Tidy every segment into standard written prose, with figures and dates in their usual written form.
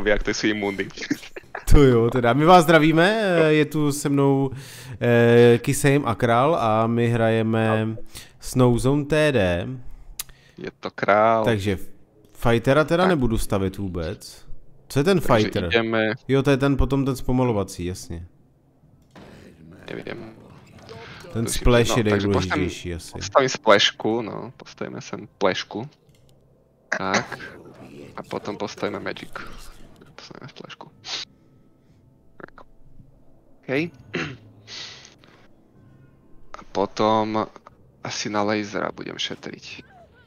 zombie, jak to jsou imunní. To jo, teda. My vás zdravíme, je tu se mnou Kisejm a Král a my hrajeme Snowzone TD. Je to král. Takže fightera teda nebudu stavit vůbec. Co je ten fighter? Ideme... Jo, to je ten potom ten zpomalovací, jasně. Nevím. Ten splash je nejdůležitější asi. Postavím splashku, no, postavíme sem splashku. Tak. A potom postavíme magic. Postavíme splashku. Tak. OK. A potom asi na lasera budem šetriť.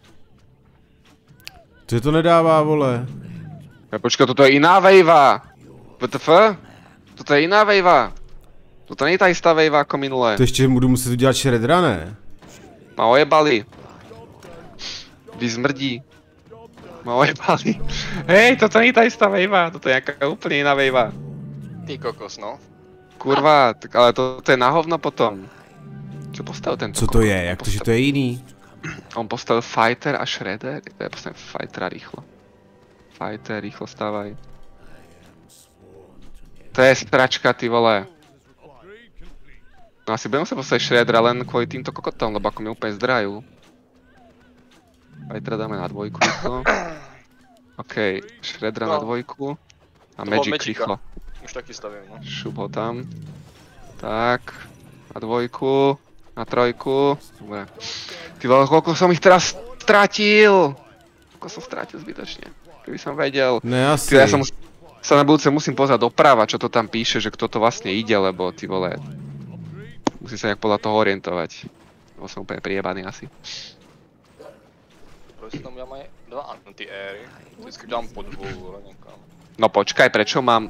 Co to nedává, vole? Ja, počkaj, toto je iná wave. WTF? Toto je iná wave. Toto nie je tá istá wave ako minulé. To ještě budu muset udělat shreddera, ne? Ma ojebali. Vy zmrdí. Ma ojebali. Hej, toto nie je tá istá wave. Toto je nejaká úplne iná wave. Ty kokos, no. Kurva, tak ale toto je na hovno potom. Čo postavil tento? Co to je? Jak to, že to je jiný? On postavil fighter a shredder? Ja postavím fightera rýchlo. Fighter, rýchlo stávaj. To je stračka, ty vole. No asi budem muset postaviť shreddera len kvôli týmto kokotom, lebo ako mi úplne zdrajú. Fightera dáme na dvojku rýchlo. OK, shreddera na dvojku. A magic rýchlo. Už taky stavím, no. Šup ho tam. Tak. Na dvojku. Na trojku. Dobre. Ty vole, koľko som ich teraz stratil! Koľko som stratil zbytočne. Keby som vedel. Ne, asi. Ja sa na budúce musím pozrieť doprava, čo to tam píše, že kto to vlastne ide, lebo ty vole. Musím sa nejak podľa toho orientovať. Lebo som úplne priebaný asi. Proč tam máme dva anti-airy? Vždycky dám po dvou, niekam. No počkaj, prečo mám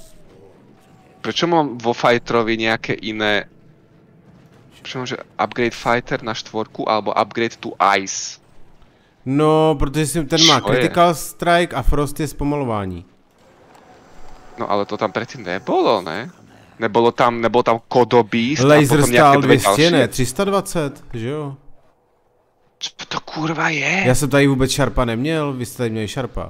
vo fighterovi nejaké iné... Prečo mám, že upgrade fighter na štvorku, alebo upgrade to ice? No, protože ten má critical strike a frost je zpomalování. No ale to tam predtým nebolo, ne? Nebol tam Kodo Beast Laser a potom stál nejaké 200, ne? 320, že jo? Čo to kurva je? Já jsem tady vůbec šarpa neměl, vy jste tady měli šarpa.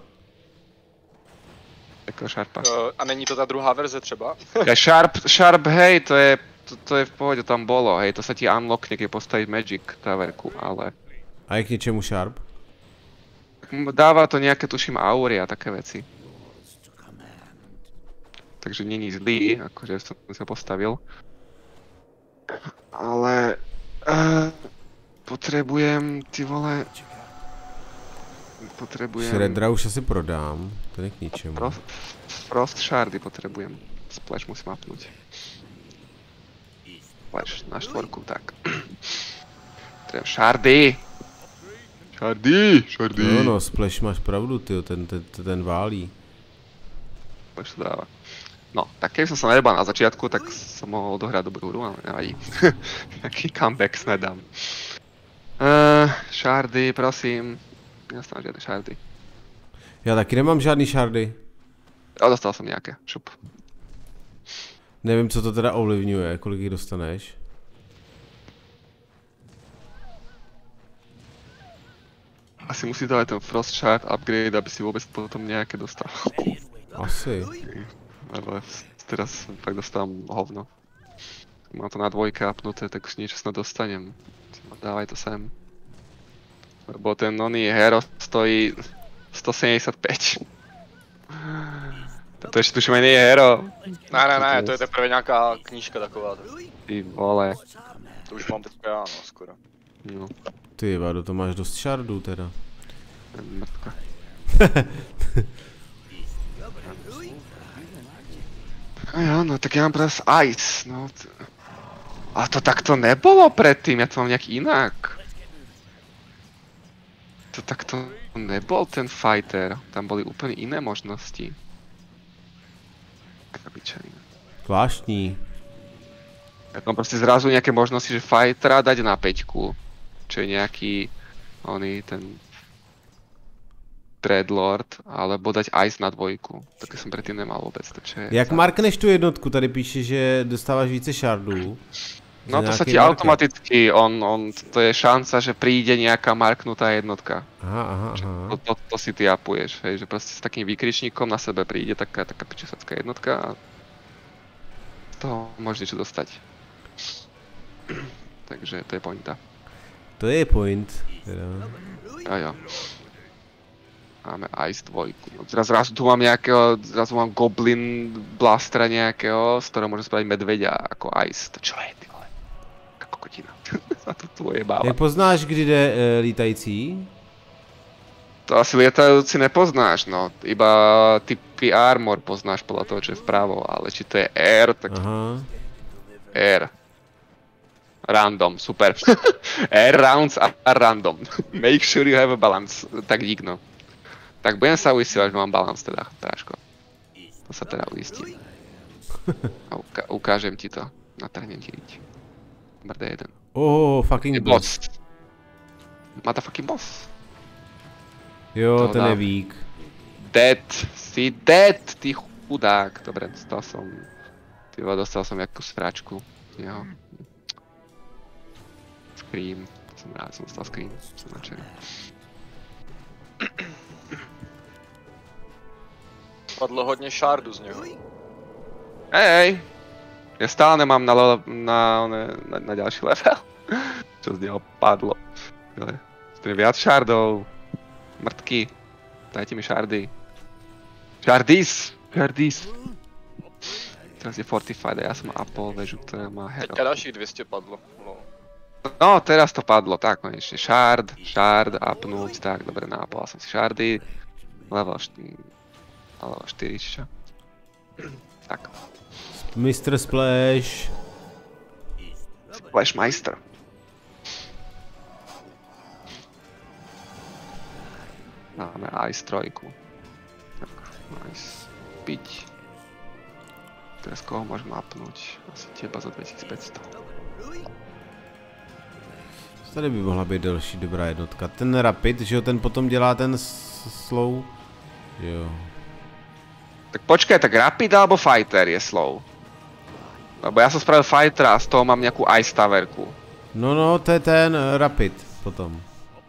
Jakého šarpa? A není to ta druhá verze třeba? Ja, Sharp, hej, to je v pohode, tam bolo, hej, to sa ti unlockne, keď postavíš Magic Towerku, ale... A je k něčemu šarp? Dáva to nejaké, tuším, aury a také veci. Takže není zlý, akože som sa postavil. Ale... potrebujem, ty vole... Potrebujem... Shreddera už asi prodám, to je k ničemu. Frost shardy potrebujem. Splash musím apnúť. Splash na štvorku, tak. Potrebujem shardy! Shardy! Jo no, Splash máš pravdu, tyjo, ten válí. Splash to dáva. No, tak keby som sa nedbal na začiatku, tak som mohol dohrať dobrú hru, ale nevadí. Jaký comeback snedám. Shardy, prosím. Nedostal žiadne shardy. Já taky nemám žádný shardy. Ale dostal som nejaké, šup. Nevím, co to teda ovlivňuje, kolik jich dostaneš. Asi musí dávať ten Frost Shard upgrade, aby si vôbec potom nejaké dostal. Asi. Lebo teraz fakt dostávam hovno. Mám to na dvojke apnuté, tak už niečo snad dostanem. Dávaj to sem. Lebo ten oný hero stojí 175. To ešte tuším aj nie je hero. Ne, to je teprve nějaká knížka taková. Ty vole. To už mám teďka já, no, skoro. No. Ty vado, to máš dost shardů teda. Mrtka. A jo, no tak ja mám teraz ice, no. Ale to takto nebolo predtým, ja to mám nejak inak. To takto nebol ten fighter, tam boli úplne iné možnosti. Tak obyčajné. Zvláštní. Ja tam proste zrazu nejaké možnosti, že fightera dať na 5, čo je nejaký, oný, ten Dreadlord, alebo dať Ice na 2. Také som predtým nemal vôbec, takže... Jak markneš tu jednotku? Tady píše, že dostáváš více shardů. No to sa nejaký ti marker. automaticky, to je šanca, že príde nejaká marknutá jednotka. Aha. To si ty upuješ, hej, že proste s takým výkričníkom na sebe príde taká pičesacká jednotka a z toho môžeš niečo dostať. Takže to je pointa. To je point. Teda. Jo. Máme Ice 2. Zrazu tu mám zrazu mám Goblin Blastera nejakého, z ktorého môžem spraviť medveďa ako Ice. To čo je, ty vole? Aká kokotina. A to tvoje báva. Jak poznáš, kdy jde lítající? To asi lietajúci nepoznáš, no. Iba typy armor poznáš podľa toho, čo je vpravo, ale či to je R, tak... Aha. R. Random, super. R rounds a random. Make sure you have a balance. Tak dík, no. Tak budem sa uisťovať, že mám balans teda, Práško. To sa teda uistí. A ukážem ti to. Natrhnem ti riť. Brde jeden. Oh, fucking boss. Motherfucking boss. Jo, ten je vík. Dead. Si dead, ty chudák. Dobre, dostal som jakú sráčku. Jo. Scream. Som rád, som dostal scream. Som nadšený. Padlo hodně šárdu z něho. Hej. Ja stále nemám na ďalší level. Čo z neho padlo. To je viac šardov. Mrtky. Dajte mi šardy. Šardis! Teraz je Fortified a ja som upol väžu, ktorá má hero. Teďka dalších 200 padlo. No, teraz to padlo, tak konečne. Shard, upnúť, tak, dobre, nápol som si shardy. Level 4, čiže. Tak. Mr. Splash. Splashmeister. Máme Ice 3. Tak, Ice. Piť. Teraz koho môžem upnúť? Asi teba za 2500. Tady by mohla být další dobrá jednotka. Ten Rapid, že jo, ten potom dělá ten slow. Jo. Tak počkaj, tak Rapid alebo Fighter je slow? Lebo ja som spravil Fightera a z toho mám nejakú Ice Towerku. No, to je ten Rapid potom.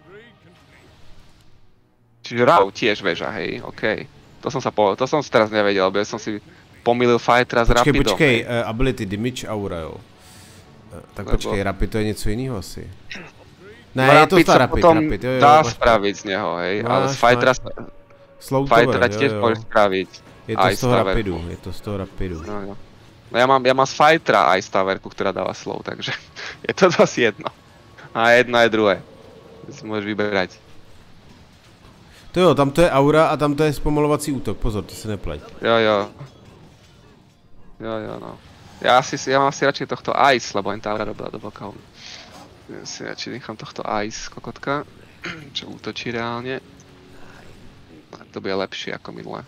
Čiže Rapid tiež väža, hej, okej. To som si teraz nevedel, lebo ja som si pomýlil Fightera s Rapidom. Počkej, ability, damage, aura, jo. Tak počkej, Rapid to je něco jiného asi. Ne, je to ta Rapid, jo. Dá spraviť z neho, hej, ale z Fightera tiež môžeš spraviť. Je to z toho Rapidu, No. No ja mám z Fightera Ice Towerku, ktorá dáva slow, takže je to dosť jedno. A jedno je druhé. Si môžeš vyberať. To jo, tam to je aura a tam to je zpomalovací útok, pozor, to si nepleť. Jo, no. Ja mám asi radšej tohto Ice, lebo jen tá aura robila do boka. Ja si radšej nechám tohto Ice, kokotka, čo útočí reálne. To bude lepšie ako minule.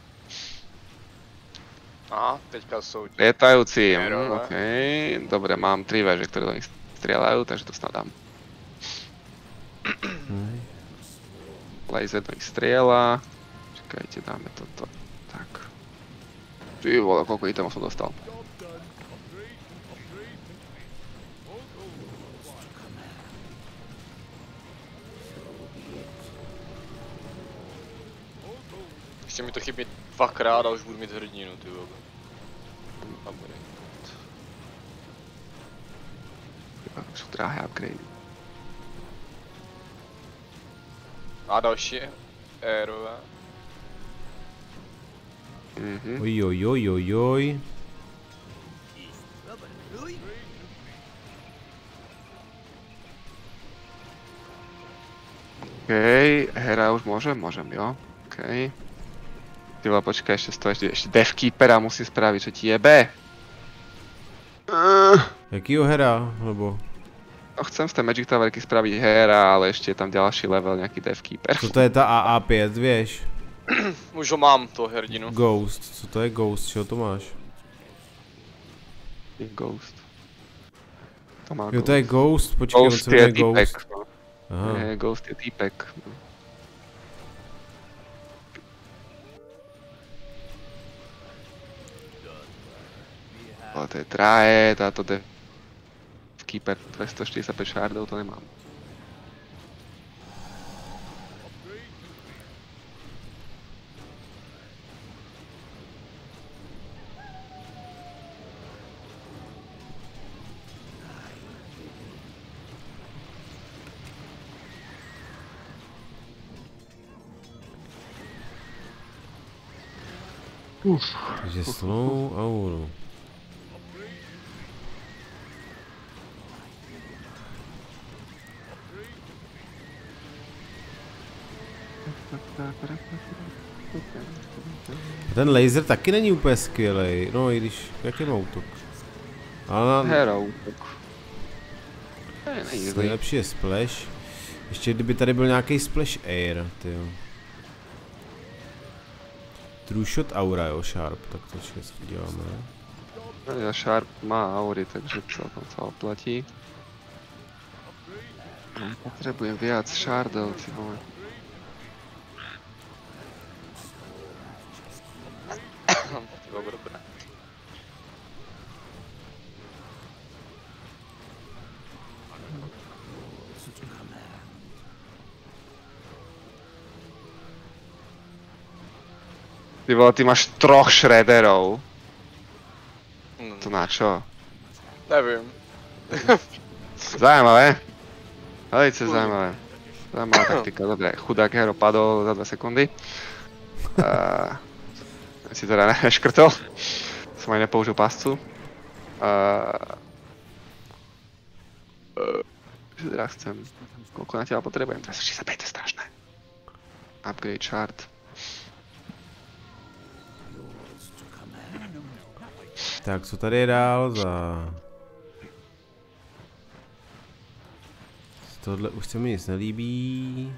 Aha, teďka sú... Lietajúci, okej. Dobre, mám 3 veže, ktoré do nich strieľajú, takže to snad dám. Laser do nich strieľa. Čakajte, dáme toto. Tak. Ty vole, koľko itemov som dostal. Ještě mi to chybí 2krát a už budu mít hrdinu, ty vole. Sú drahé upgrade. A další érové. Ojojojojoj. Okej, hera už môžem, jo. Okej. Tyva, počkaj, ešte Deathkeepera musím spraviť, čo ti jebe. Jakýho hera, nebo? No chcem z tej Magic Towerky spraviť hera, ale ešte je tam ďalší level, nejaký Deathkeeper. Co to je ta AA5, vieš? Už ho mám, toho hrdinu. Ghost, co to je Ghost, čeho to máš? Ghost. To má Jo, to je Ghost, počkej, on se jmenuje Ghost. Aha. Nie, Ghost je týpek. Ale to je drahé, táto Keeper 245 shardov, to nemám. Takže slow auru. Ten laser taky není úplně skvělej, no i když, jaký má útok? Ale Hero útok. Není zlý. nejlepší je splash. Ještě kdyby tady byl nějaký splash air, tyjo. True shot aura, jo, sharp, tak to všechno děláme. Ja Sharp má aury, takže celkom sa oplatí. Potrebujem viac shardov, ty vole. Dobré. Ty vole, ty máš 3 shredderov. To na čo? Nevím. Zajímavé. Velice zajímavé. Zajímavá taktika, dobre. Chudák hero padol za 2 sekundy. Si teda neškrtol. Som aj nepoužil pascu. Čo teraz chcem? Koľko na teba potrebujem? 265, to je strašné. Upgrade shard. Tak, co tady je dál za... Z tohle už se mi nic nelíbí.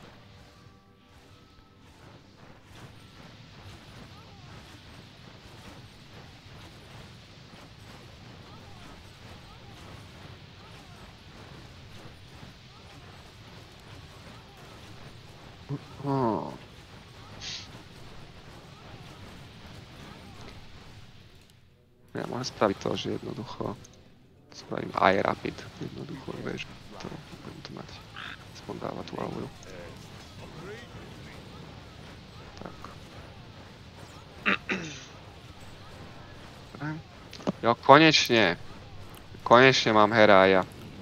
Ja môžem spraviť to, že jednoducho spravím aj rapid, jednoducho, vieš, to budem to mať, aspoň dáva tú auru. Tak. Jo, konečne. Konečne mám Herája.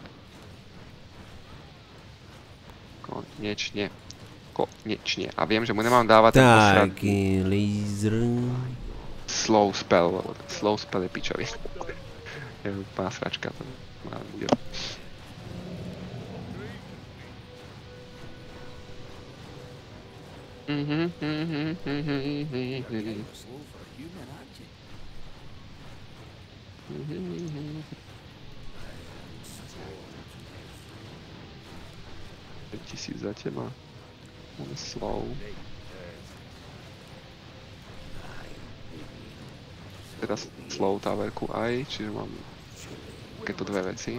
Konečne. Konečne. A viem, že mu nemám dávať ten posradný Taký laser. slow spell, lebo ten slow spell je pičový. Je úplná sračka, to má ľudia. Tisíc za teba. Máme slow. Teraz slow towerku aj, čiže mám takéto dve veci.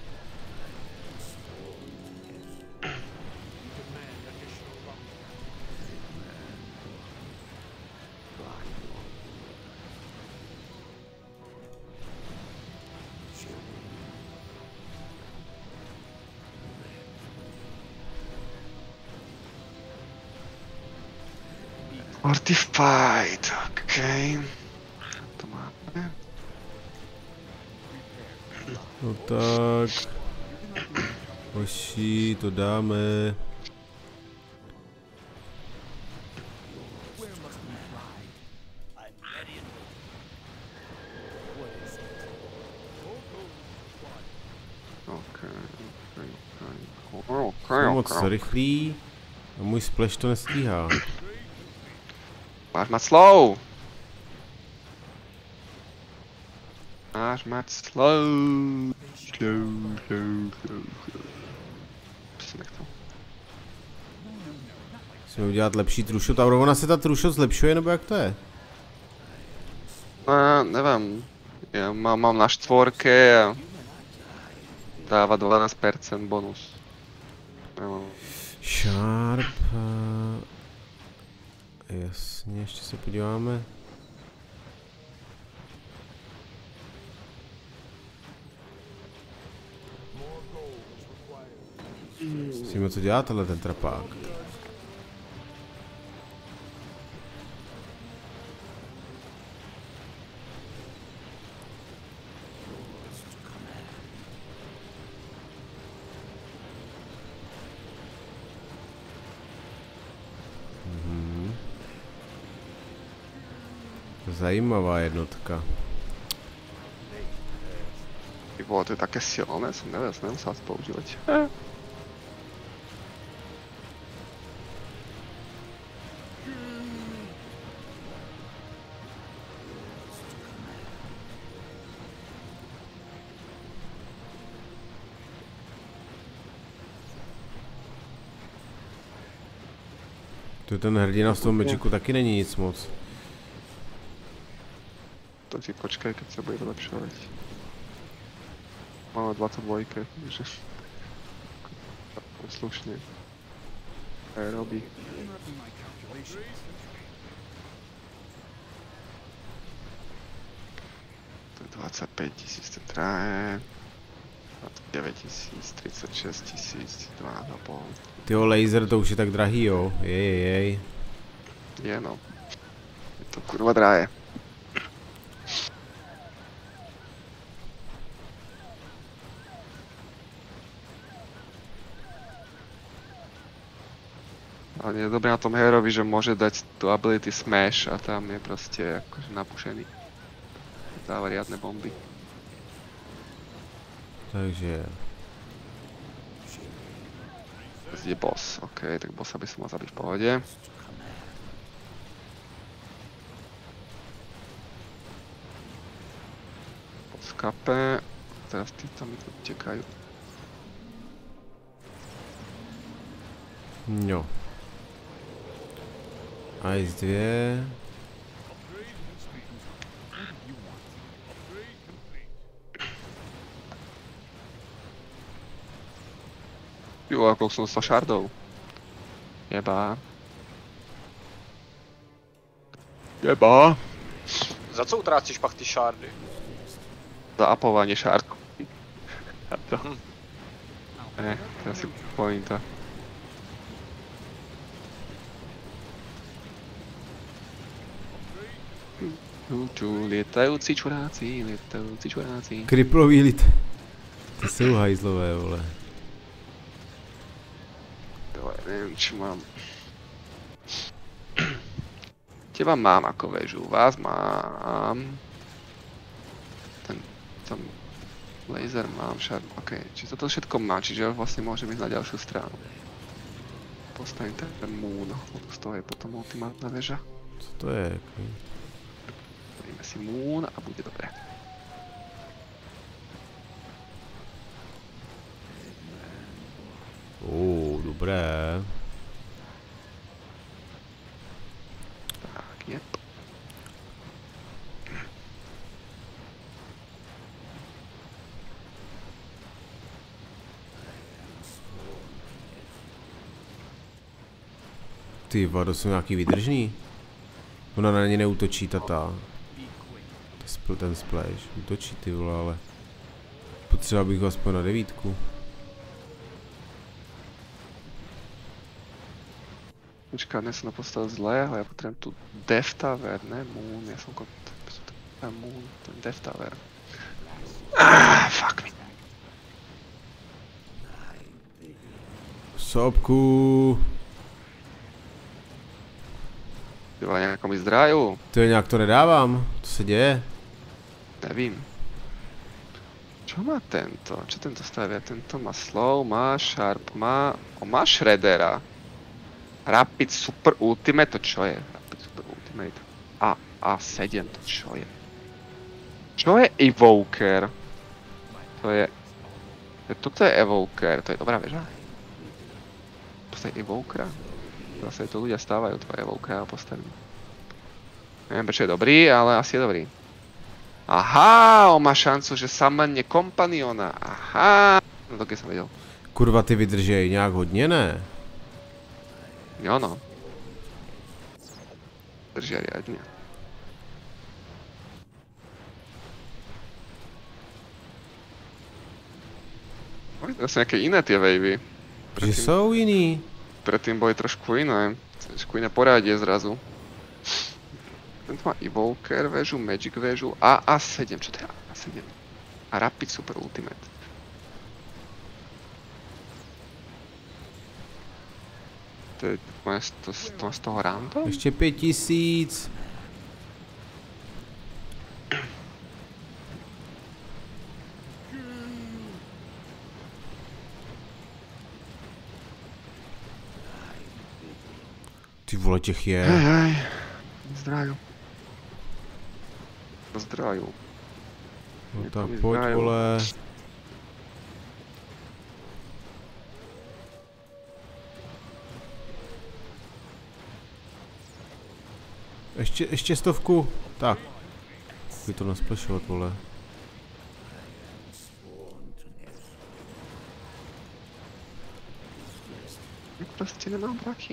Fortified, okej. To máme. No tak. Hoši, to dáme. Jsem moc rychlý a můj splash to nestíhá. Máš mať slow! Máš mať slow! Slow. To jsem nechtěl. Musíme udělat lepší trušot. A ona se ta trušot zlepšuje, nebo jak to je? No, nevím. Já mám na 4 a dává 12% bonus. Nemám. Sharp. Jasně, ještě se podíváme. Přesně, co dělá tenhle ten trapák. Zajímavá jednotka. Ty vole, to je také silné, som nemusel používať. To ten hrdina z toho Magicu taky není nic moc. To si počkaj, keď sa bude vylepšovať. Máme 22, takže... slušne. Aj robí. To je 25 000, ten traje. 29 000, 36 000, 2,5. Tyjo, laser to už je tak drahý, jo. Jej. Je no. Je to kurva drahé. Ale je dobré na tom herovi, že môže dať tu ability smash a tam je proste akože napušený. Dáva riadne bomby. Takže... Je boss, ok, tak bossa by som mal zabiť v pohode. Boss kape. Teraz títo mi tu tekajú. Jo. Ice 2. Jo, ako som dostal šardov. Jebá. Za co utrácíš pak ty šardy? Za apovanie šardov. A to. To je asi pointa. Lietajúci čuráci. Kriplový lit. Ty jsou hajzlové, vole. Neviem, či mám... Teba mám ako väžu, vás mám... Ten laser mám, šarm, okej. Čiže toto všetko mám, čiže vlastne môžem ísť na ďalšiu stranu. Postavím ten moon, z toho je potom ultimátna väža. Co to je? Dajme si moon a bude dobré. Dobré. Tak, jep. Ty vado, jsou nějaký vydržný? Ona na ně neútočí, ten splash. Útočí, ty vole, ale... Potřeba bych ho aspoň na 9. Počkaj, dnes som napostavil zle, ale ja potrebujem tu Death Tower, ne Moon, ja som Moon, ten Death Tower. Fuck me. Sopku. Ty vole, nějakou mi zdráju. Ty nějak to nedávám, co se děje? Nevím. Čo má tento? Čo tento stavia? Tento má slow, má sharp, má shreddera. Rapid Super Ultimate, to čo je? Rapid Super Ultimate. A7, to čo je? Čo je Evoker? To je... Toto je Evoker, to je dobrá väža. Postaviť Evokera? Zase to ľudia stávajú, tvoje Evokera postavím. Neviem, prečo je dobrý, ale asi je dobrý. Aha, on má šancu, že samanne kompaniona. Aha, no to keď som vedel. Kurva, ty vydržej nějak hodně, ne? Jo no. Držia riadne. To sú nejaké iné tie wavy. Že jsou jiný. Predtým boli trošku iné. Trošku iné poradie zrazu. Tento má Evoker väžu, Magic väžu, AA7. Čo to je AA7? A Rapid Super Ultimate. To je z toho random? Ještě 5000. Ty vole, těch je. Hej. Zdraju. Zdraju. No tak pojď, vole. Ještě 100. Tak. By to nesplešovat, vole. Prostě nemám prachy.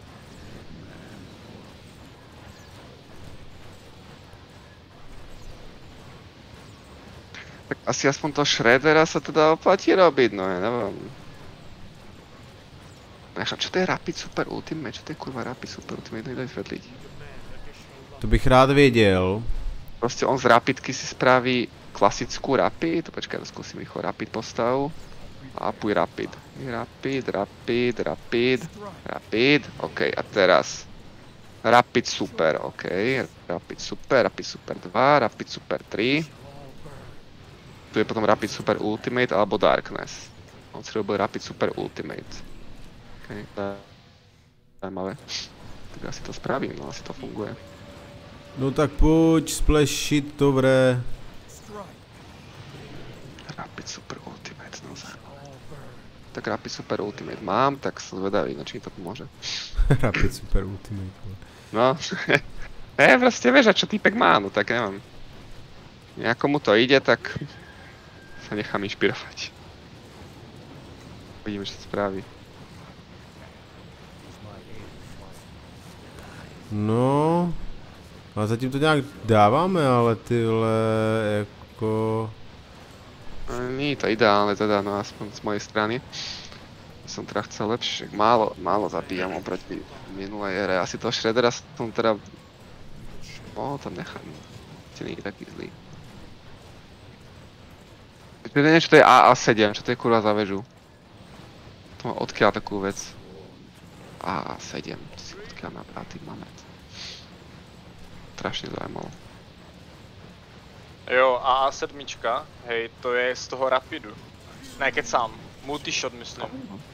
Tak asi aspoň toho Shreddera sa teda oplatí robiť, no ja neviem. Nechám, čo to je Rapid Super Ultimate? Čo to je kurva Rapid Super Ultimate? Nedaj vysvetliť. To bych rád věděl. Proste on z Rapidky si spraví klasickú Rapid. Počkaj, to skúsim rýchlo Rapid postavu. A puj Rapid. Rapid. OK, a teraz. Rapid Super, OK. Rapid Super 2, Rapid Super 3. Tu je potom Rapid Super Ultimate alebo Darkness. On si robil Rapid Super Ultimate. OK, zajímavé. Tak asi to spravím, no asi to funguje. No tak pojď splešit, dobré. Rapid Super Ultimate, no zajímavé. Tak Rapid Super Ultimate mám, tak som zvedavý, či mi to pomôže. Rapid Super Ultimate. No, proste vieš, a čo týpek má, no tak neviem. Nejako mu to ide, tak sa nechám inšpirovať. Vidíme, čo to spraví. No, a zatím to nějak dáváme, ale tyhle jako... Nie je to ideálne teda, no aspoň z mojej strany. Som teda chcel lepšie, málo zabíjam oproti minulej ére. Asi toho Shreddera som teda... to nechám. To nie je taký zlý. Neviem, čo to je AA7, čo to je kurva za väžu. To má odkiaľ takú vec. AA7, odkiaľ má brátý moment. Strašne zaujímavé. Jo, AA7, hej, to je z toho Rapidu. Ne, kecám, multishot myslím.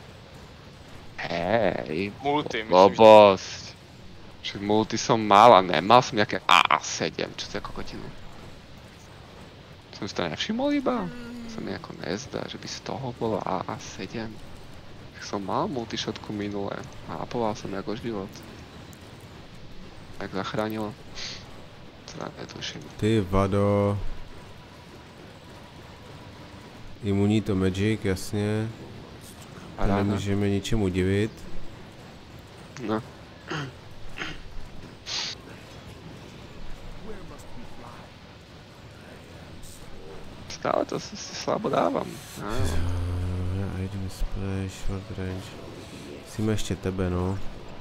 Hej, Multi, myslím, blbosť. Však multi som mal a nemal som nejaké AA7, čo to je kokotinu. Som si to nevšimol iba? Sa mi ako nezdá, že by z toho bolo AA7. Tak som mal multishotku minulé a apoval som ako život. Tak zachránilo. Teda netuším. Ty vado. Imunní to Magic, jasně. To nemůžeme ničemu divit. No. Stále to si slabo dávam. Item splash, short range. Musíme ještě tebe, no.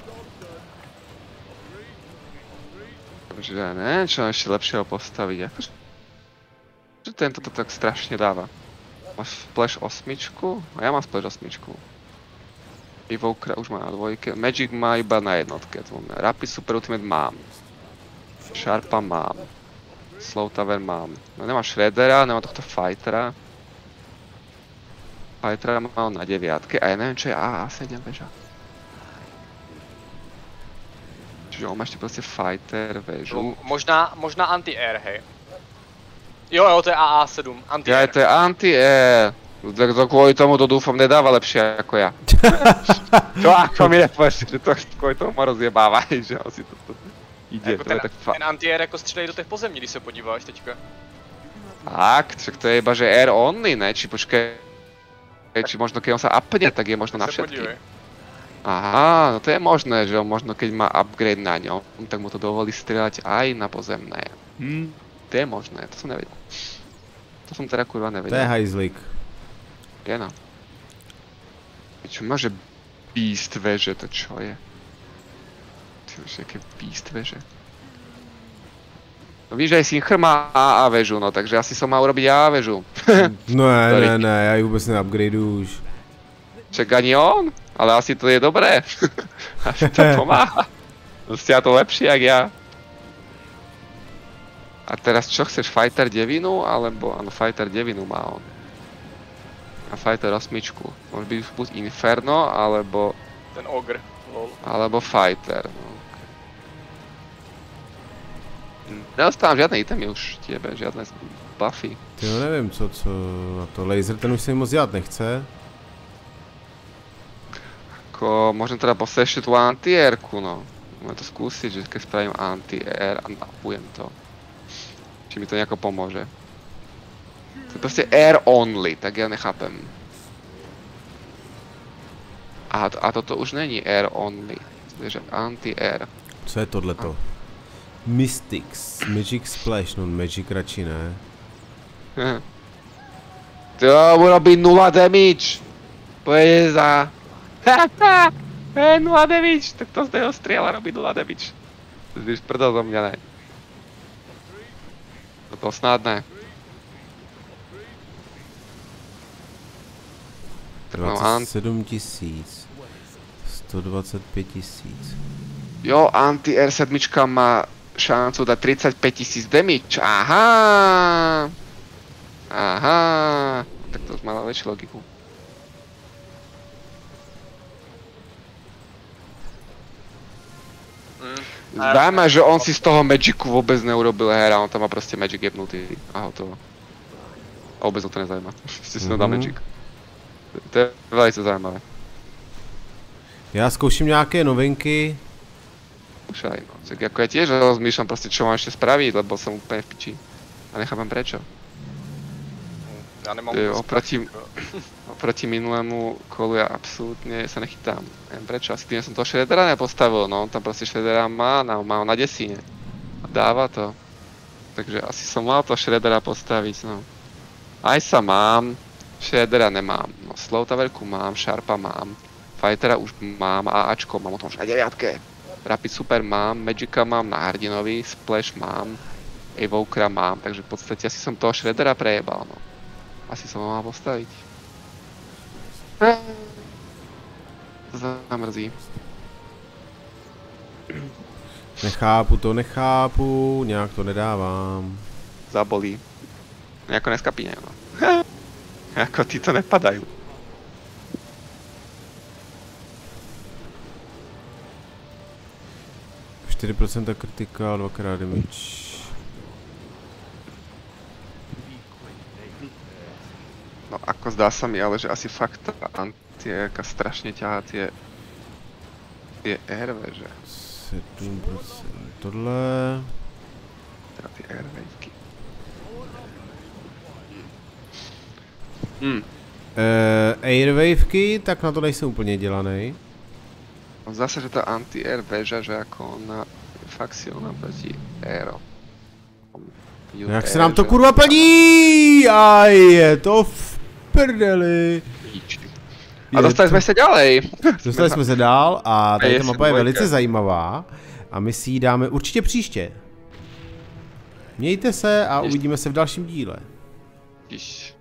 Takže ja neviem, čo ešte lepšieho postaviť. Akože... Tento to tak strašne dáva. Máš splash 8, a ja mám splash 8. Evokera už má na 2, Magic má iba na 1, to mám. Rapid Super Ultimate mám. Sharpa mám. Slow Tower mám. No nemá Shreddera, nemá tohto Fightera. Fightera mám na 9, a ja neviem, čo je AA7 väža. Čiže on má ešte proste Fighter, väžu. Možná anti-air, hej. Jo, to je AA7, anti-air. Ja, to je anti-air. To kvôli tomu to dúfam nedáva lepšie ako ja. Čo ako mi nepovieš, že to kvôli tomu ma rozjebáva, že on si to ide, jako to je tak fakt. Ten anti-air jako střílej do těch pozemní, když se podíváš teďka. Tak, však to je iba, že air only, ne? Či počkej, či možno keď on sa upne, tak je možno na všetky. Aha, no to je možné, že on možno keď má upgrade na ňom, tak mu to dovolí strieľať aj na pozemné. To je možné, to som nevedel. To som teda kurva nevedel. To je hajzlik. Je no. Čo má, že Beast veže, to čo je? Ty už nejaké Beast veže. No víš, že aj Synchro má AA vežu, no takže asi som mal urobiť AA vežu. Ne, já ji vůbec neupgradeuju už. Však ani on, ale asi to je dobré. Asi to pomáha. Prostě já to lepší jak ja. A teraz čo chceš, Fighter 9, alebo... Áno, Fighter 9 má on. A Fighter 8. Môže byť buď Inferno, alebo... Ten Ogre, lol. Alebo Fighter, no. Nedostávam žiadne itemy už tebe, žiadne buffy. Ty jo, nevím, co na to. Laser ten už se mi moc dělat nechce. Ako, môžem teda poslať ešte tú anti-airku, no. Môžem to skúsiť, že keď spravím anti-air a napujem to. Či mi to nejako pomôže. To je proste air only, tak ja nechápem. A toto už není air only. Takže anti-air. Co je tohleto? Mystics, Magic Splash, no Magic radši ne. To urobí 0 damage. Pojede za... 0 damage, tak to z toho strieľa robí 0 damage. To zvíš prdol zo mňa, ne. To snad ne. 27 000. 125 000. Jo, anti-air 7 má šancu dať 35 000 damage. Aha. Aha. Tak to už má väčšiu logiku. Zdá ma, že on si z toho Magicu vôbec neurobil her a on tam má proste Magic jebnutý a hotovo. A vôbec ho to nezajíma. Si dal Magic. To je velice zajímavé. Já zkouším nějaké novinky. Skúšaj, no. Tak ako ja tiež rozmýšľam proste, čo mám ešte spraviť, lebo som úplne v piči. A nechápem prečo. Ja nemám Oproti minulému kolu ja absolútne sa nechytám. Neviem prečo, asi tým som toho Shreddera nepostavil, no on tam proste Shreddera má ho na desíne. A dáva to. Takže asi som mal to Shreddera postaviť, no. Aj sa mám, Shreddera nemám. No Slow Towerku mám, Sharpa mám, Fightera už mám, AAčko mám, o tom už aj 9. Rapid Super mám, Magica mám na hrdinovi, Splash mám, Evokera mám, takže v podstate asi som toho Shreddera prejebal, no. Asi som ho mal postaviť. To zamrzí. Nechápu, nějak to nedávám. Zabolí. Nejako neskapíne, no. Jako ty to nepadajú. Čtyři procenta kritika, 2x damage. No ako zdá sa mi, ale že asi fakt tá anti-airka strašne ťahá tie airway, že? 7%. Tohle... Teda tie airwayky. Airwaveky, tak na to nejsem úplně dělaný. Zdá sa, že tá anti-air väža, že ako ona je fakt silná proti aero. Jak se nám to kurva plní! Aj, je to v prdeli. A dostali jsme se ďalej. Dostali jsme se dál a tady ta mapa je velice zajímavá. A my si ji dáme určitě příště. Mějte se a uvidíme se v dalším díle.